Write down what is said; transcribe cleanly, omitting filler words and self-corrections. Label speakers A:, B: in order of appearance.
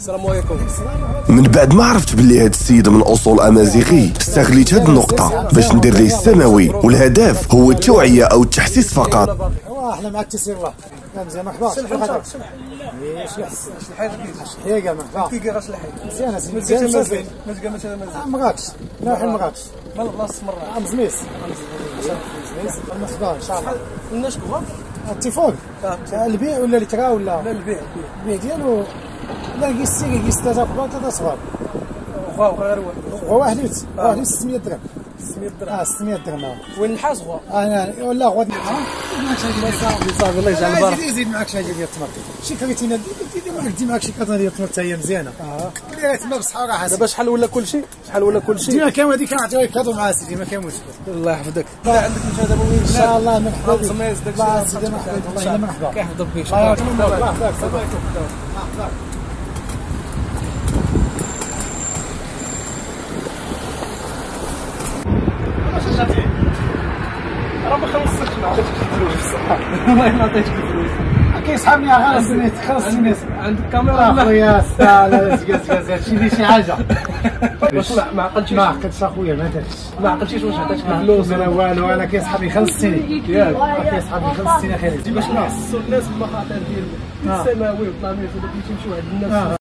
A: السلام عليكم.
B: من بعد ما عرفت باللي هاد السيد من اصول امازيغي، استغليت هاد النقطة باش ندير ليه السماوي، والهدف هو التوعية او التحسيس فقط.
C: احنا مع التسير الله مزيان مرحبا.
A: مرحبا.
C: شحيقه مرحبا.
A: كي غاش الحي
C: مزيان
A: مزيان مزيان مثلا
C: مراكش نروح لمراكش
A: بلاصه مرة
C: مزميس مرحبا ان شاء الله.
A: الناس كبار
C: التليفون البيع ولا الكرا ولا
A: لا البيع
C: ديالو لا كيستي كيس 3 كبار 3 صغار
A: واو غير
C: واحد 600 درهم
A: 600 درهم
C: 600 درهم.
A: وين النحاس هو
C: انا ولا غد
A: صافي الله يجعل البركه.
C: يزيد معاك شي حاجه ديال التمر شي كريتينا دي معاك شي كاطه ديال التمر حتى هي مزيانه. كلي التمر بصحه راحه
A: دابا شحال ولا كلشي
C: ديما كامل هذيك كنعطيوها كادو مع سيدي ما كاين مشكل.
A: الله يحفظك. عندك مشاهد دابا وين
C: ان شاء الله مرحبا بك.
A: الخميس داك
C: الله سيدي مرحبا والله مرحبا
A: كيحفظك بك.
C: الله يعطيك الله
A: راه ما خلصتش نعطيك الفلوس. والله ما عطيتك الفلوس.
C: كيسحبني خلاص سميت
A: عندك كاميرا
C: اخويا لا زكاز هادشي اللي شي حاجه.
A: واش ما عقلتش
C: اخويا ما درتش
A: ما عقلتيش واش عطيتك الفلوس
C: انا والو انا كيسحبني خلصتيني ياك كيسحبني خلصتيني خير
A: باش نحسوا الناس بمخاطر ديال السماوي والطاميس وداك اللي تيمشيو عند الناس.